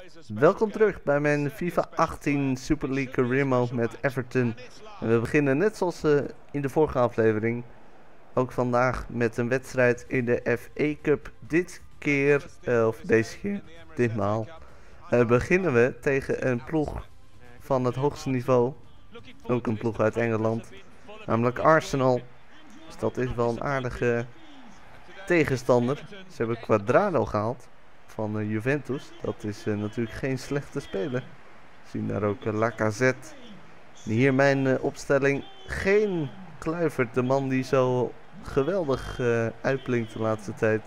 Welkom terug bij mijn FIFA 18 Super League Career Mode met Everton. En we beginnen net zoals in de vorige aflevering. Ook vandaag met een wedstrijd in de FA Cup. Ditmaal beginnen we tegen een ploeg van het hoogste niveau. Ook een ploeg uit Engeland. Namelijk Arsenal. Dus dat is wel een aardige tegenstander. Ze hebben Quadrado gehaald van Juventus. Dat is natuurlijk geen slechte speler. We zien daar ook Lacazette. Hier mijn opstelling. Geen Kluivert, de man die zo geweldig uitblinkt de laatste tijd.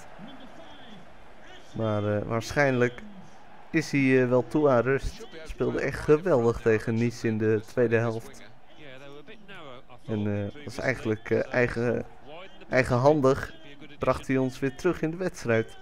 Maar waarschijnlijk is hij wel toe aan rust. Speelde echt geweldig tegen Nice in de tweede helft. En was eigenlijk eigenhandig. Bracht hij ons weer terug in de wedstrijd.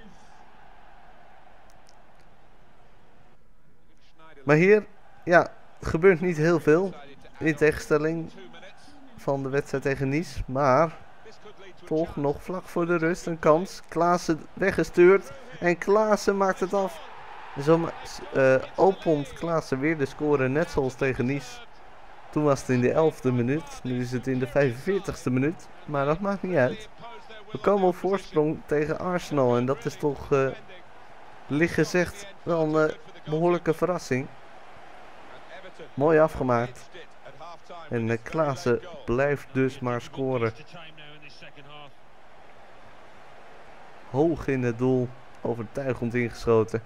Maar hier, ja, gebeurt niet heel veel. In tegenstelling van de wedstrijd tegen Nice. Maar toch nog vlak voor de rust een kans. Klaassen weggestuurd. En Klaassen maakt het af. Zo opent Klaassen weer de score net zoals tegen Nice. Toen was het in de 11e minuut. Nu is het in de 45e minuut. Maar dat maakt niet uit. We komen op voorsprong tegen Arsenal. En dat is toch, licht gezegd, wel een behoorlijke verrassing. Mooi afgemaakt. En Klaassen blijft dus maar scoren. Hoog in het doel. Overtuigend ingeschoten.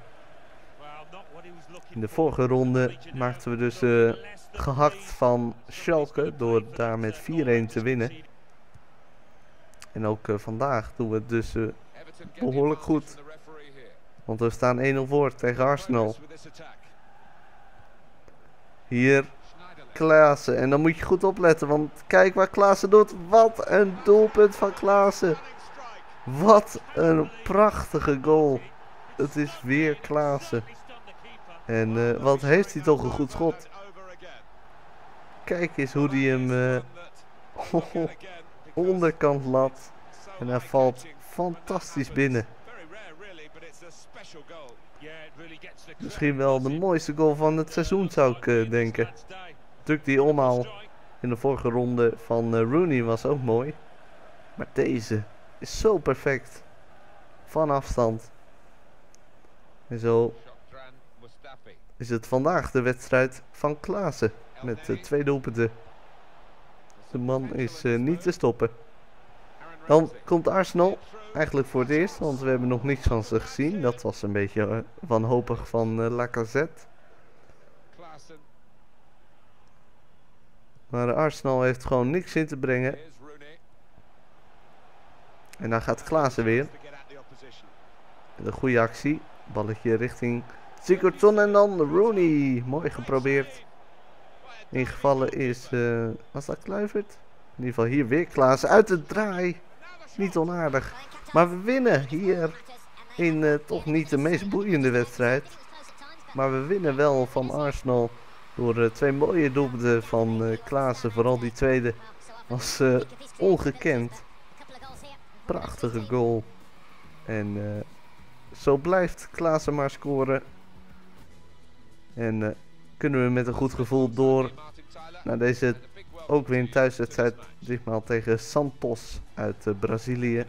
In de vorige ronde maakten we dus gehakt van Schalke. Door daar met 4-1 te winnen. En ook vandaag doen we het dus behoorlijk goed. Want we staan 1-0 voor tegen Arsenal. Hier Klaassen. En dan moet je goed opletten. Want kijk waar Klaassen doet. Wat een doelpunt van Klaassen. Wat een prachtige goal. Het is weer Klaassen. En wat heeft hij toch een goed schot. Kijk eens hoe hij hem onderkant lat. En hij valt fantastisch binnen. Misschien wel de mooiste goal van het seizoen zou ik denken. Natuurlijk die omhaal in de vorige ronde van Rooney was ook mooi. Maar deze is zo perfect. Van afstand. En zo is het vandaag de wedstrijd van Klaassen. Met 2 doelpunten. De man is niet te stoppen. Dan komt Arsenal. Eigenlijk voor het eerst, want we hebben nog niks van ze gezien. Dat was een beetje wanhopig van Lacazette. Maar Arsenal heeft gewoon niks in te brengen. En dan gaat Klaassen weer. Een goede actie. Balletje richting Sigurdsson en dan Rooney. Mooi geprobeerd. Ingevallen is, was dat Kluivert? In ieder geval hier weer Klaassen uit de draai. Niet onaardig. Maar we winnen hier in toch niet de meest boeiende wedstrijd. Maar we winnen wel van Arsenal. Door 2 mooie doelpunten van Klaassen. Vooral die tweede was ongekend. Prachtige goal. En zo blijft Klaassen maar scoren. En kunnen we met een goed gevoel door naar deze ook weer een thuiswedstrijd. Ditmaal tegen Santos uit Brazilië.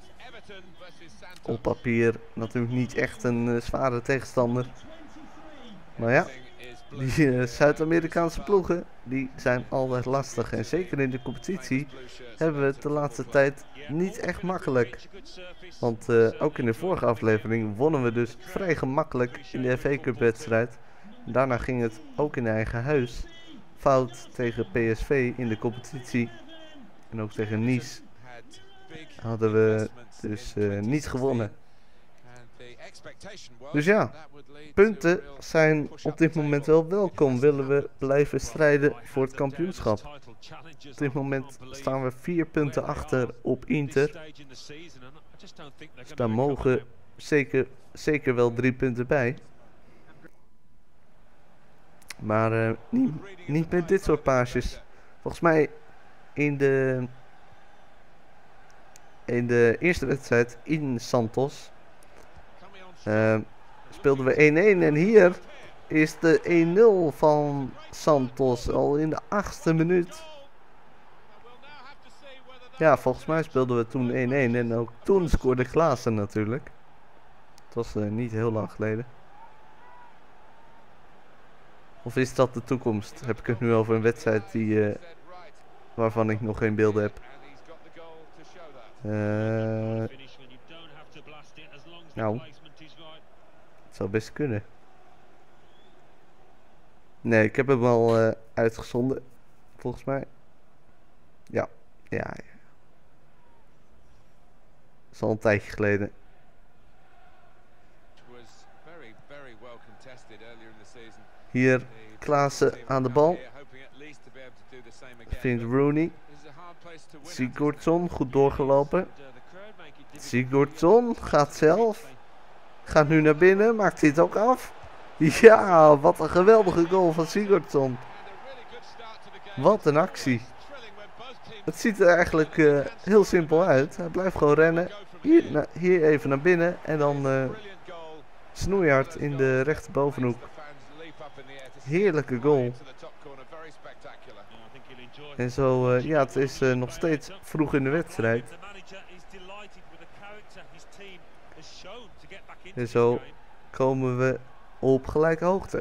Op papier natuurlijk niet echt een zware tegenstander. Maar ja, die Zuid-Amerikaanse ploegen die zijn altijd lastig. En zeker in de competitie hebben we het de laatste tijd niet echt makkelijk. Want ook in de vorige aflevering wonnen we dus vrij gemakkelijk in de FA Cup wedstrijd. Daarna ging het ook in eigen huis fout tegen PSV in de competitie. En ook tegen Nice hadden we dus niet gewonnen. Dus ja, punten zijn op dit moment wel welkom. Willen we blijven strijden voor het kampioenschap. Op dit moment staan we 4 punten achter op Inter. Dus daar mogen zeker wel 3 punten bij. Maar niet met dit soort paasjes. Volgens mij in de eerste wedstrijd in Santos speelden we 1-1 en hier is de 1-0 van Santos al in de 8e minuut. Ja, volgens mij speelden we toen 1-1 en ook toen scoorde Klaassen natuurlijk. Het was niet heel lang geleden. Of is dat de toekomst? Heb ik het nu over een wedstrijd waarvan ik nog geen beelden heb? Nou, het zou best kunnen. Nee, ik heb hem al uitgezonden, volgens mij. Ja. Dat is al een tijdje geleden. Hier Klaassen aan de bal. Vindt Rooney. Sigurdsson goed doorgelopen. Sigurdsson gaat zelf. Gaat nu naar binnen. Maakt hij het ook af? Ja, wat een geweldige goal van Sigurdsson. Wat een actie. Het ziet er eigenlijk heel simpel uit. Hij blijft gewoon rennen. Hier even naar binnen. En dan snoeihard in de rechterbovenhoek. Heerlijke goal. En zo, ja, het is nog steeds vroeg in de wedstrijd. En zo komen we op gelijke hoogte.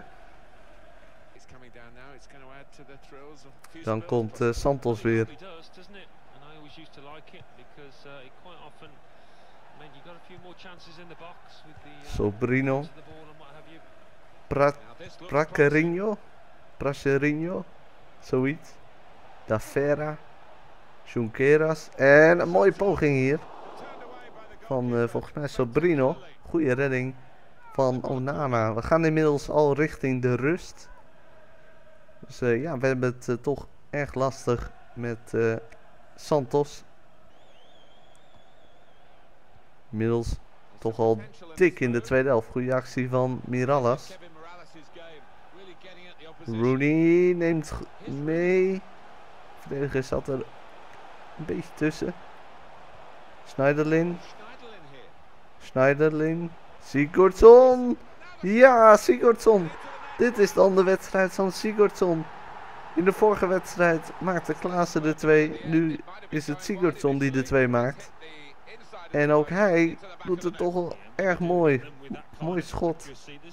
Dan komt Santos weer. Sobrino. Pracherino. Zoiets. Da Vera. Junqueras. En een mooie poging hier. Van volgens mij Sobrino. Goede redding van Onana. We gaan inmiddels al richting de rust. Dus ja, we hebben het toch erg lastig met Santos. Inmiddels toch al dik in de tweede helft. Goede actie van Mirallas. Rooney neemt mee. Verdediger zat er een beetje tussen. Schneiderlin. Sigurdsson. Ja, Sigurdsson. Dit is dan de wedstrijd van Sigurdsson. In de vorige wedstrijd maakte Klaassen de 2. Nu is het Sigurdsson die de 2 maakt. En ook hij doet het toch wel erg mooi. Mooi schot.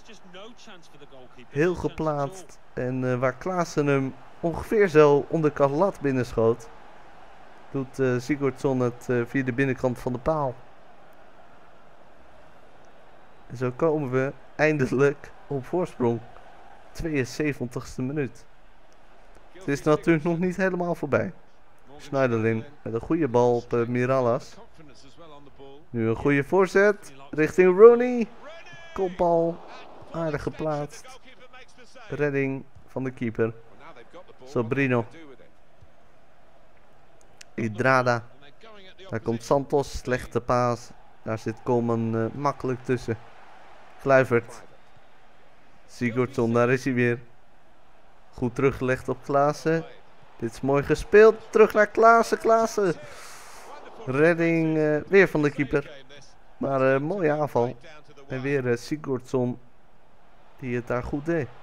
Heel geplaatst. En waar Klaassen hem ongeveer zo onder de lat binnenschoot, doet Sigurdsson het via de binnenkant van de paal. En zo komen we eindelijk op voorsprong. 72e minuut. Het is natuurlijk nog niet helemaal voorbij. Schneiderlin met een goede bal op Mirallas. Nu een goede voorzet richting Rooney. Kopbal aardig geplaatst. Redding van de keeper. Sobrino. Idrada. Daar komt Santos. Slechte paas. Daar zit Coleman makkelijk tussen. Kluivert. Sigurdsson, daar is hij weer. Goed teruggelegd op Klaassen. Dit is mooi gespeeld. Terug naar Klaassen. Redding weer van de keeper. Maar mooie aanval. En weer Sigurdsson die het daar goed deed.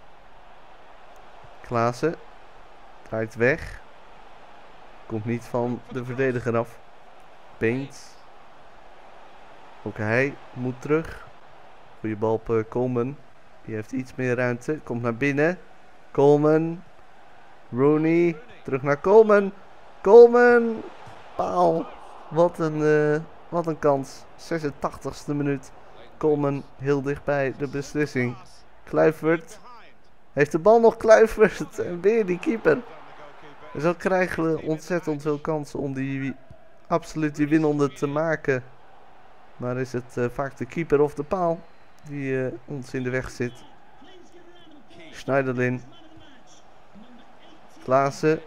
Klaassen draait weg. Komt niet van de verdediger af. Baines. Ook hij moet terug. Goeie bal op Coleman. Die heeft iets meer ruimte. Komt naar binnen. Coleman. Rooney. Terug naar Coleman. Coleman. Paal. Wat een kans. 86e minuut. Coleman heel dichtbij de beslissing. Kluivert. Heeft de bal nog, Kluivert. En weer die keeper. En zo krijgen we ontzettend veel kansen om absoluut die winnende te maken. Maar is het vaak de keeper of de paal die ons in de weg zit. Schneiderlin. Klaassen.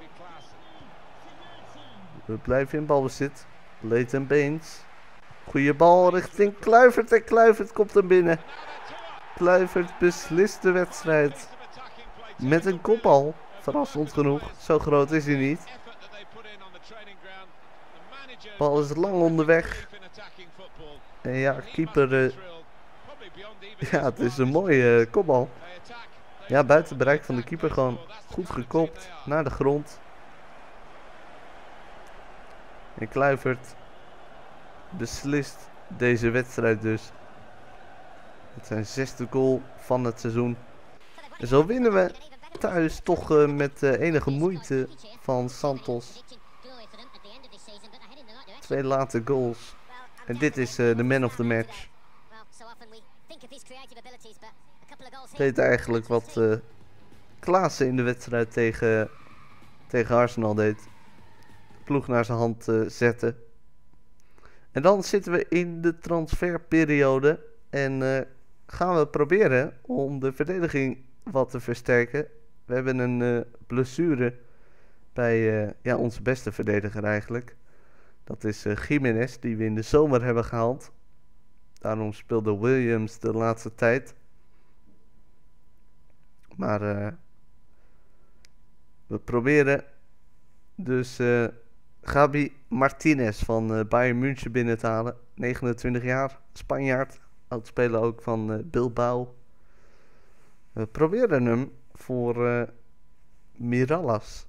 We blijven in balbezit. Leighton Baines. Goeie bal richting Kluivert. En Kluivert komt er binnen. Kluivert beslist de wedstrijd. Met een kopbal. Verrassend genoeg. Zo groot is hij niet. Bal is lang onderweg. En ja, keeper Ja, het is een mooie kopbal. Ja, buiten bereik van de keeper, gewoon goed gekopt naar de grond. En Kluivert beslist deze wedstrijd dus. Het zijn 6e goal van het seizoen. En zo winnen we thuis toch met enige moeite van Santos. 2 late goals. En dit is de man of the match. Deed eigenlijk wat Klaassen in de wedstrijd tegen Arsenal deed. Ploeg naar zijn hand zetten. En dan zitten we in de transferperiode. En gaan we proberen om de verdediging wat te versterken. We hebben een blessure bij ja, onze beste verdediger eigenlijk. Dat is Jiménez, die we in de zomer hebben gehaald. Daarom speelde Williams de laatste tijd. Maar we proberen dus Gabi Martinez van Bayern München binnen te halen. 29 jaar, Spanjaard. Oudspeler ook van Bilbao. We proberen hem voor Mirallas.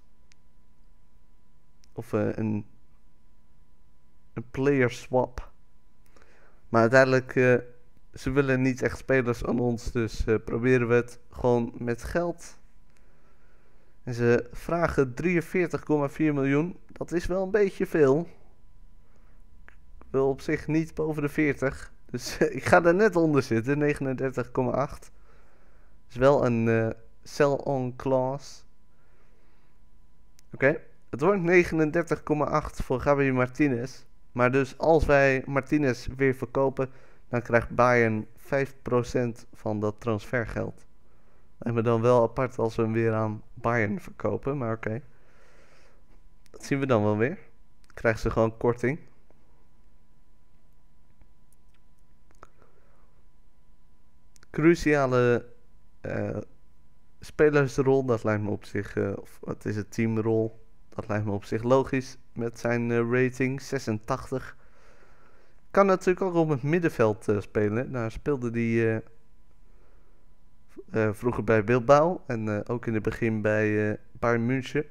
Of een player swap. Maar uiteindelijk, ze willen niet echt spelers aan ons. Dus proberen we het gewoon met geld. En ze vragen 43,4 miljoen. Dat is wel een beetje veel. Ik wil op zich niet boven de 40. Dus ik ga er net onder zitten. 39,8. Is wel een sell-on clause. Oké. Het wordt 39,8 voor Gabi Martinez. Maar dus als wij Martinez weer verkopen, dan krijgt Bayern 5% van dat transfergeld. En we dan wel apart als we hem weer aan Bayern verkopen, maar oké. Dat zien we dan wel weer. Krijgen ze gewoon korting. Cruciale spelersrol, dat lijkt me op zich, of wat is het, teamrol. Dat lijkt me op zich logisch met zijn rating, 86. Kan natuurlijk ook op het middenveld spelen. Daar speelde hij vroeger bij Bilbao en ook in het begin bij Bayern München.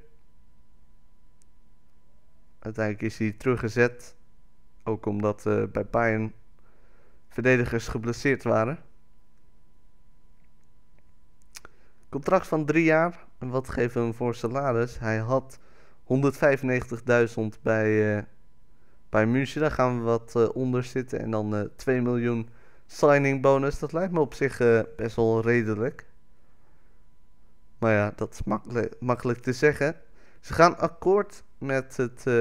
Uiteindelijk is hij teruggezet. Ook omdat bij Bayern verdedigers geblesseerd waren. Contract van 3 jaar. En wat geven we hem voor salaris? Hij had 195.000 bij München. Daar gaan we wat onder zitten. En dan 2 miljoen signing bonus. Dat lijkt me op zich best wel redelijk. Maar ja, dat is makkelijk te zeggen. Ze gaan akkoord met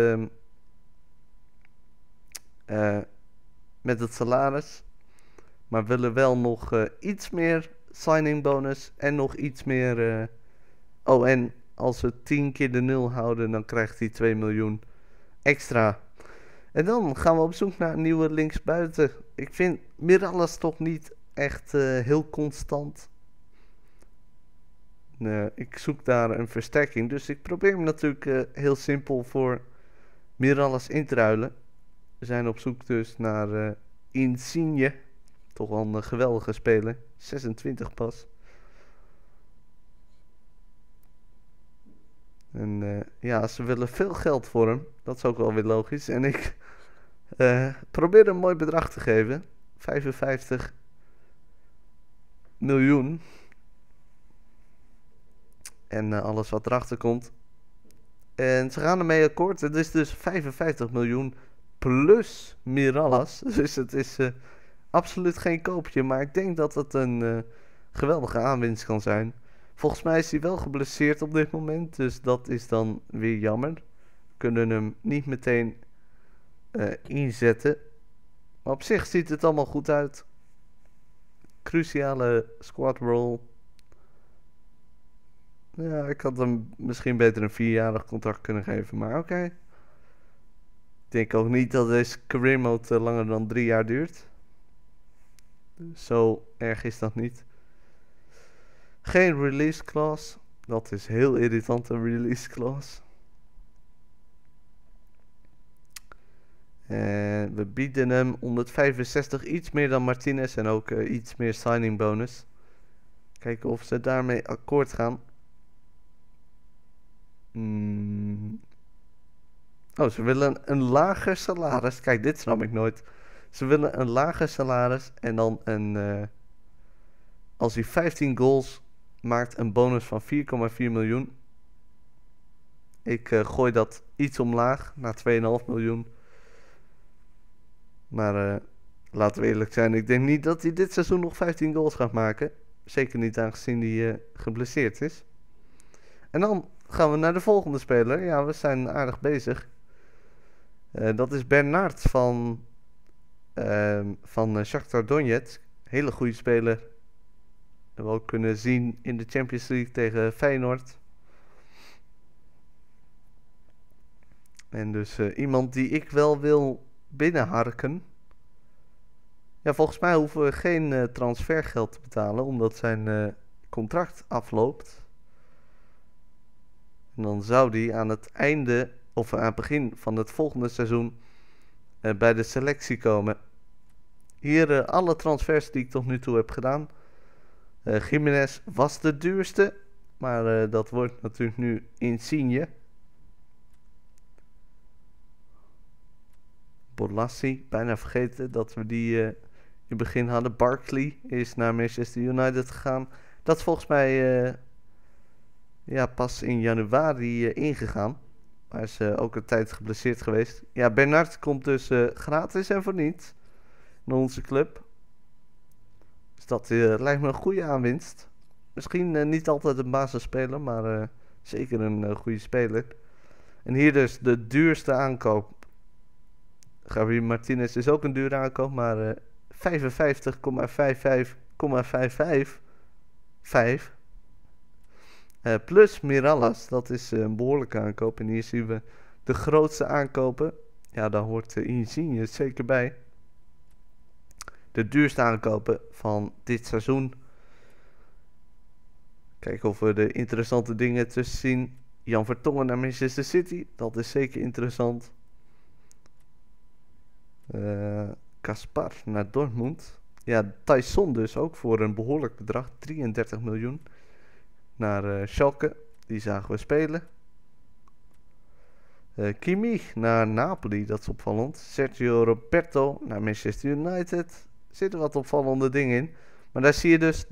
het salaris. Maar willen wel nog iets meer signing bonus. En nog iets meer... en als we 10 keer de 0 houden, dan krijgt hij 2 miljoen extra. En dan gaan we op zoek naar een nieuwe linksbuiten. Ik vind Mirallas toch niet echt heel constant. Ik zoek daar een versterking. Dus ik probeer hem natuurlijk heel simpel voor Mirallas in te ruilen. We zijn op zoek dus naar Insigne. Toch wel een geweldige speler. 26 pas. En ja, ze willen veel geld voor hem. Dat is ook wel weer logisch. En ik probeer een mooi bedrag te geven. 55 miljoen. En alles wat erachter komt. En ze gaan ermee akkoord. Het is dus 55 miljoen plus Mirallas. Dus het is absoluut geen koopje. Maar ik denk dat het een geweldige aanwinst kan zijn. Volgens mij is hij wel geblesseerd op dit moment. Dus dat is dan weer jammer. We kunnen hem niet meteen inzetten. Maar op zich ziet het allemaal goed uit. Cruciale squad role. Ja, ik had hem misschien beter een 4-jarig contract kunnen geven. Maar oké. Ik denk ook niet dat deze career mode langer dan 3 jaar duurt. Zo erg is dat niet. Geen release clause. Dat is heel irritant, een release clause. We bieden hem 165, iets meer dan Martinez en ook iets meer signing bonus. Kijken of ze daarmee akkoord gaan. Oh, ze willen een lager salaris. Kijk, dit snap ik nooit. Ze willen een lager salaris en dan als hij 15 goals maakt, een bonus van 4,4 miljoen. Ik gooi dat iets omlaag naar 2,5 miljoen. Maar laten we eerlijk zijn, ik denk niet dat hij dit seizoen nog 15 goals gaat maken. Zeker niet aangezien hij geblesseerd is. En dan gaan we naar de volgende speler. Ja, we zijn aardig bezig. Dat is Bernard van Shakhtar Donetsk. Hele goede speler. Dat we ook kunnen zien in de Champions League tegen Feyenoord. En dus iemand die ik wel wil binnenharken. Ja, volgens mij hoeven we geen transfergeld te betalen, omdat zijn contract afloopt. En dan zou die aan het einde, of aan het begin van het volgende seizoen, bij de selectie komen. Hier alle transfers die ik tot nu toe heb gedaan. Jiménez was de duurste, maar dat wordt natuurlijk nu Insigne. Bolassi, bijna vergeten dat we die in het begin hadden. Barkley is naar Manchester United gegaan. Dat is volgens mij pas in januari ingegaan. Hij is ook een tijd geblesseerd geweest. Ja, Bernard komt dus gratis en voor niets naar onze club. Dus dat lijkt me een goede aanwinst. Misschien niet altijd een basisspeler, maar zeker een goede speler. En hier dus de duurste aankoop. Javier Martinez is ook een dure aankoop, maar 55,55,555. Plus Mirallas, dat is een behoorlijke aankoop. En hier zien we de grootste aankopen. Ja, daar hoort Insigne zeker bij. De duurste aankopen van dit seizoen. Kijken of we de interessante dingen tussen zien. Jan Vertongen naar Manchester City, dat is zeker interessant. Kaspar naar Dortmund. Ja, Tyson dus ook voor een behoorlijk bedrag. 33 miljoen. Naar Schalke. Die zagen we spelen. Kimmich naar Napoli. Dat is opvallend. Sergio Roberto naar Manchester United. Er zitten wat opvallende dingen in. Maar daar zie je dus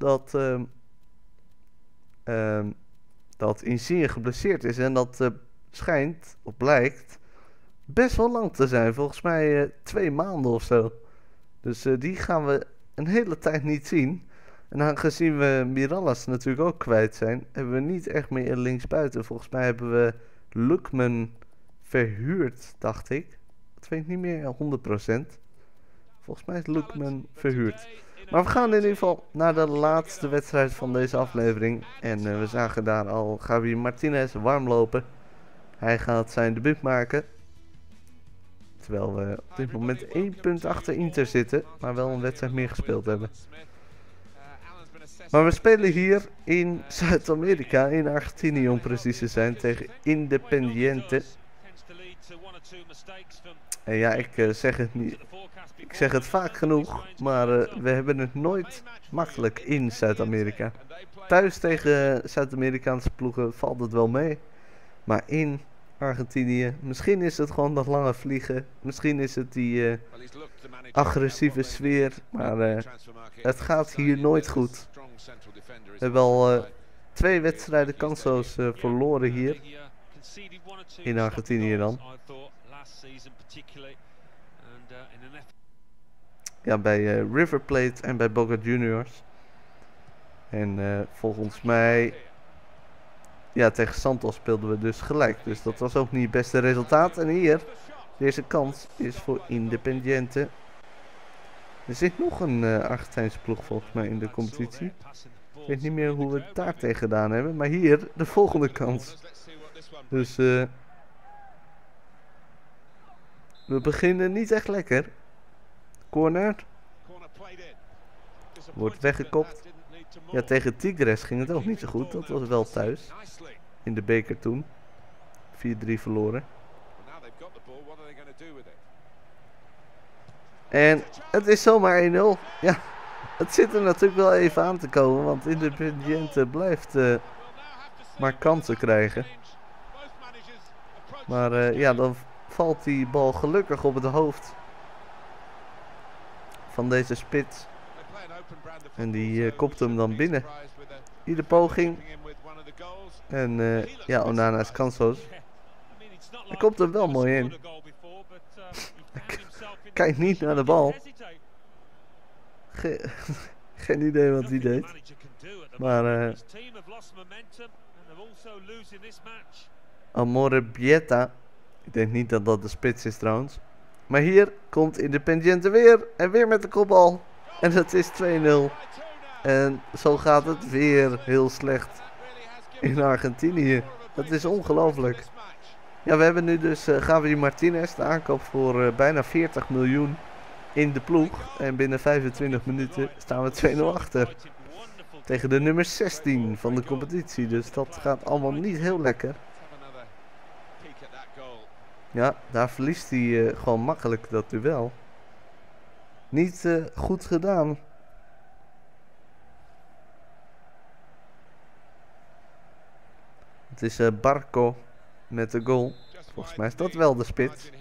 dat Insigne geblesseerd is. En dat schijnt, of blijkt, best wel lang te zijn. Volgens mij 2 maanden of zo. Dus die gaan we een hele tijd niet zien. En aangezien we Mirallas natuurlijk ook kwijt zijn, hebben we niet echt meer linksbuiten. Volgens mij hebben we Lookman verhuurd, dacht ik. Dat weet ik niet meer 100%. Volgens mij is Lookman verhuurd. Maar we gaan in ieder geval naar de laatste wedstrijd van deze aflevering. En we zagen daar al Javier Martinez warm lopen. Hij gaat zijn debuut maken. Terwijl we op dit moment 1 punt achter Inter zitten, maar wel een wedstrijd meer gespeeld hebben. Maar we spelen hier in Zuid-Amerika, in Argentinië om precies te zijn, tegen Independiente. En ja, ik zeg het niet. Ik zeg het vaak genoeg, maar we hebben het nooit makkelijk in Zuid-Amerika. Thuis tegen Zuid-Amerikaanse ploegen valt het wel mee. Maar in Argentinië, misschien is het gewoon dat lange vliegen. Misschien is het die agressieve sfeer. Maar het gaat hier nooit goed. We hebben al 2 wedstrijden kansloos verloren hier. In Argentinië dan. Ja, bij River Plate en bij Boca Juniors. En volgens mij, ja, tegen Santos speelden we dus gelijk. Dus dat was ook niet het beste resultaat. En hier, deze kans is voor Independiente. Er zit nog een Argentijnse ploeg volgens mij in de competitie. Ik weet niet meer hoe we het daar tegen gedaan hebben. Maar hier, de volgende kans. Dus we beginnen niet echt lekker. Corner. Wordt weggekopt. Ja, tegen Tigres ging het ook niet zo goed. Dat was wel thuis. In de beker toen. 4-3 verloren. En het is zomaar 1-0. Ja, het zit er natuurlijk wel even aan te komen. Want Independiente blijft maar kansen krijgen. Maar ja, dan valt die bal gelukkig op het hoofd van deze spits. En die kopt hem dan binnen. Iedere poging. En ja, Onana is kansloos. Hij komt er wel mooi in. Kijk niet naar de bal. Geen idee wat hij deed. Maar Amorebieta. Ik denk niet dat dat de spits is trouwens. Maar hier komt Independiente weer. En weer met de kopbal. En het is 2-0. En zo gaat het weer heel slecht in Argentinië. Het is ongelooflijk. Ja, we hebben nu dus Javi Martinez, de aankoop voor bijna 40 miljoen in de ploeg. En binnen 25 minuten staan we 2-0 achter. Tegen de nummer 16 van de competitie. Dus dat gaat allemaal niet heel lekker. Ja, daar verliest hij gewoon makkelijk dat duel. Niet goed gedaan. Het is Barco met de goal. Volgens mij is dat wel de spits.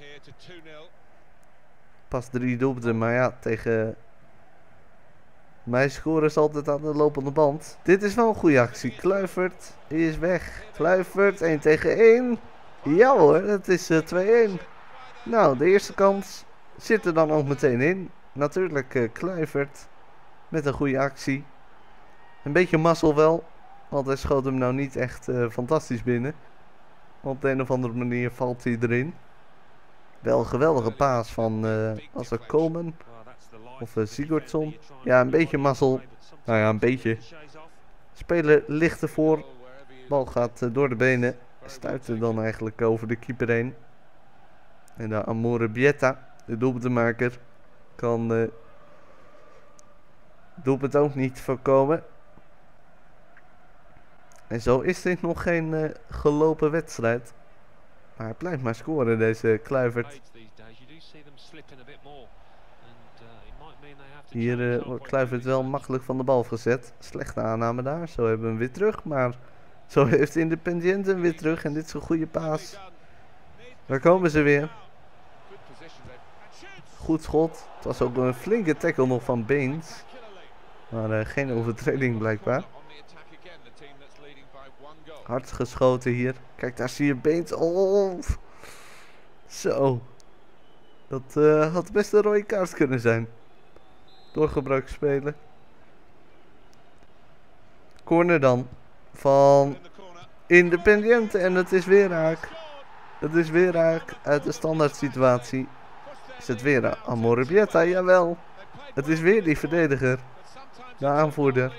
Pas 3 doelpunten, maar ja, tegen mij scoren ze altijd aan de lopende band. Dit is wel een goede actie. Kluivert is weg. Kluivert 1 tegen 1. Ja hoor, het is 2-1. Nou, de eerste kans zit er dan ook meteen in. Natuurlijk Kluivert met een goede actie. Een beetje mazzel wel. Want hij schoot hem nou niet echt fantastisch binnen. Op de een of andere manier valt hij erin. Wel een geweldige paas van als er Coleman of Sigurdsson. Ja, een beetje mazzel. Nou ja, een beetje. Speler ligt ervoor. Bal gaat door de benen. Stuit er dan eigenlijk over de keeper heen. En de Amorebieta, de doelpuntenmaker, kan doelpunt ook niet voorkomen. En zo is dit nog geen gelopen wedstrijd. Maar hij blijft maar scoren, deze Kluivert. Hier wordt Kluivert wel makkelijk van de bal gezet. Slechte aanname daar. Zo hebben we hem weer terug. Maar zo heeft Independiente hem weer terug. En dit is een goede paas. Daar komen ze weer. Goed schot. Het was ook een flinke tackle nog van Baines. Maar geen overtreding blijkbaar. Hard geschoten hier. Kijk, daar zie je Baines. Oh. Zo. Dat had best een rode kaart kunnen zijn. Doorgebroken spelen. Corner dan. Van Independiente. En het is weer raak. Het is weer raak uit de standaard situatie. Is het weer Amorebieta? Jawel. Het is weer die verdediger. De aanvoerder.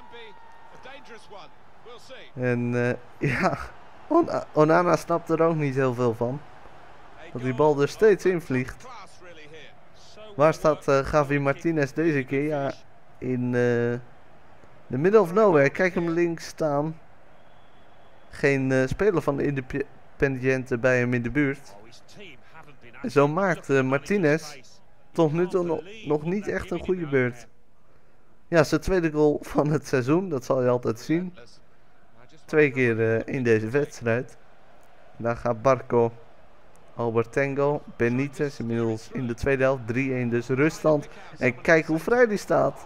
En ja. Onana snapt er ook niet heel veel van. Dat die bal er steeds in vliegt. Waar staat Javi Martinez deze keer? Ja, in the middle of nowhere. Kijk hem links staan. Geen speler van de Independiente bij hem in de buurt. En zo maakt Martinez tot nu toe nog niet echt een goede beurt. Ja, zijn tweede goal van het seizoen. Dat zal je altijd zien. 2 keer in deze wedstrijd. Daar gaat Barco. Albertengo, Benitez, inmiddels in de tweede helft, 3-1 dus ruststand. En kijk hoe vrij die staat.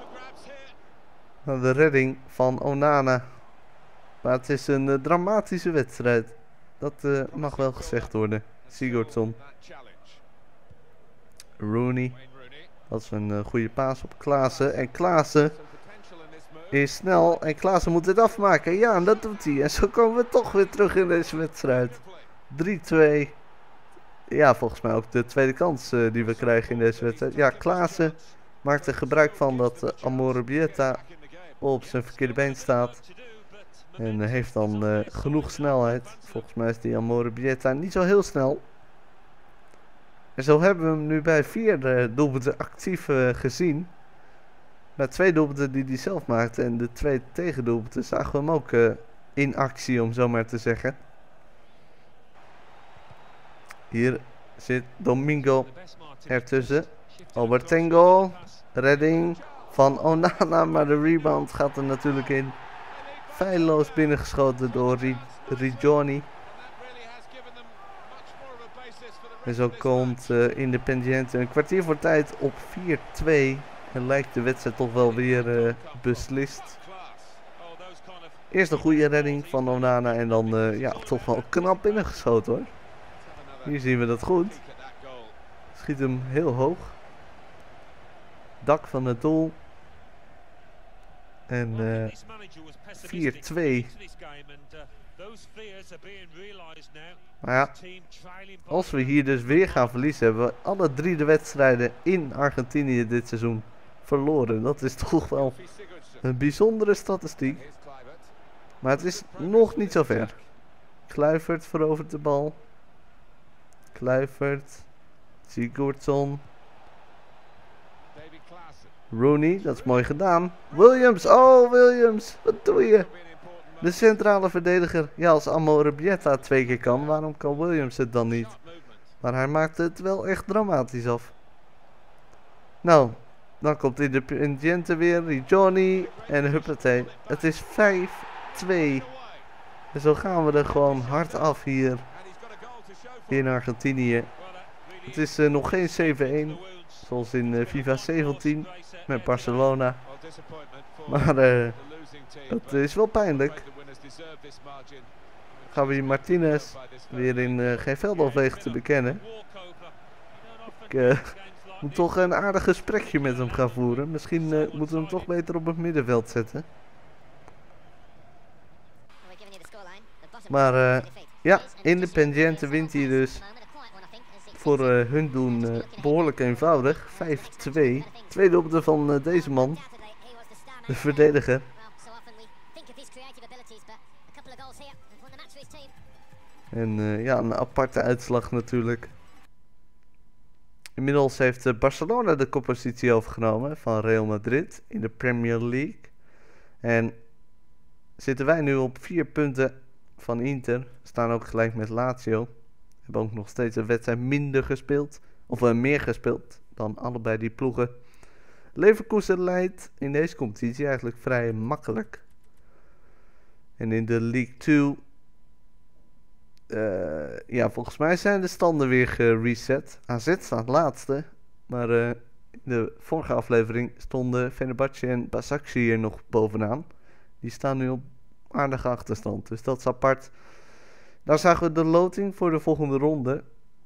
De redding van Onana. Maar het is een dramatische wedstrijd. Dat mag wel gezegd worden. Sigurdsson. Rooney. Dat is een goede paas op Klaassen. En Klaassen is snel. En Klaassen moet dit afmaken. Ja, en dat doet hij. En zo komen we toch weer terug in deze wedstrijd. 3-2. Ja, volgens mij ook de tweede kans die we krijgen in deze wedstrijd. Ja, Klaassen maakt er gebruik van dat Amorebieta op zijn verkeerde been staat. En heeft dan genoeg snelheid. Volgens mij is die Amorebieta niet zo heel snel. En zo hebben we hem nu bij 4 doelpunten actief gezien. Bij 2 doelpunten die hij zelf maakte en de 2 tegendoelpunten zagen we hem ook in actie, om zo maar te zeggen. Hier zit Domingo ertussen. Boateng, redding van Onana, maar de rebound gaat er natuurlijk in. Feilloos binnengeschoten door Rigioni. En zo komt Independiente een kwartier voor tijd op 4-2. En lijkt de wedstrijd toch wel weer beslist. Eerst een goede redding van Onana en dan ja, toch wel knap binnengeschoten hoor. Hier zien we dat goed. Schiet hem heel hoog. Dak van het doel. En 4-2. Maar ja, als we hier dus weer gaan verliezen, hebben we alle 3 de wedstrijden in Argentinië dit seizoen verloren. Dat is toch wel een bijzondere statistiek. Maar het is nog niet zo ver. Kluivert verovert de bal. Kluivert. Sigurdsson. Rooney, dat is mooi gedaan. Williams, oh Williams, wat doe je? De centrale verdediger. Ja, als Amorebieta 2 keer kan, waarom kan Williams het dan niet? Maar hij maakt het wel echt dramatisch af. Nou, dan komt Independiente weer, Johnny en huppatee. Het is 5-2. En zo gaan we er gewoon hard af hier in Argentinië. Het is nog geen 7-1, zoals in FIFA 17 met Barcelona. Maar het is wel pijnlijk. Javi Martinez weer in geen veld afwegen te bekennen. Ik moet toch een aardig gesprekje met hem gaan voeren. Misschien moeten we hem toch beter op het middenveld zetten. Maar ja, Independiente wint hier dus voor hun doen behoorlijk eenvoudig. 5-2. Tweede op de van deze man. De verdediger. En ja, een aparte uitslag natuurlijk. Inmiddels heeft Barcelona de koppositie overgenomen van Real Madrid in de Premier League. En zitten wij nu op 4 punten van Inter. Staan ook gelijk met Lazio. Hebben ook nog steeds een wedstrijd minder gespeeld. Of meer gespeeld dan allebei die ploegen. Leverkusen leidt in deze competitie eigenlijk vrij makkelijk. En in de League 2... ja, volgens mij zijn de standen weer gereset. AZ staat laatste. Maar in de vorige aflevering stonden Fenerbahce en Başakşehir hier nog bovenaan. Die staan nu op aardige achterstand. Dus dat is apart. Dan zagen we de loting voor de volgende ronde.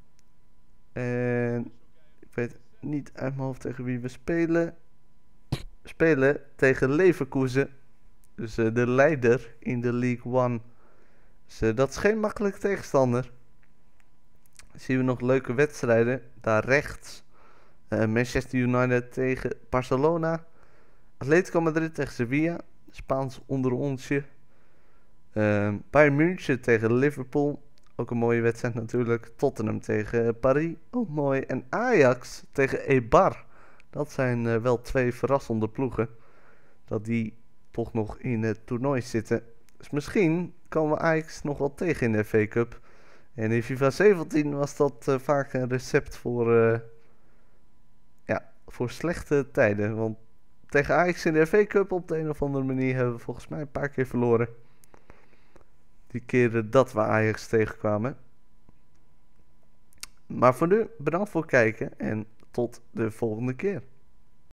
En ik weet niet uit mijn hoofd tegen wie we spelen. Spelen tegen Leverkusen. Dus de leider in de League 1. Dus dat is geen makkelijke tegenstander. Dan zien we nog leuke wedstrijden. Daar rechts. Manchester United tegen Barcelona. Atletico Madrid tegen Sevilla. Spaans onder onsje. Bayern München tegen Liverpool. Ook een mooie wedstrijd natuurlijk. Tottenham tegen Paris. Ook mooi. En Ajax tegen Eibar. Dat zijn wel 2 verrassende ploegen. Dat die toch nog in het toernooi zitten. Dus misschien komen we Ajax nog wel tegen in de FA Cup. En in FIFA 17 was dat vaak een recept voor, ja, voor slechte tijden. Want tegen Ajax in de FA Cup op de een of andere manier hebben we volgens mij een paar keer verloren. Die keren dat we Ajax tegenkwamen. Maar voor nu bedankt voor het kijken en tot de volgende keer.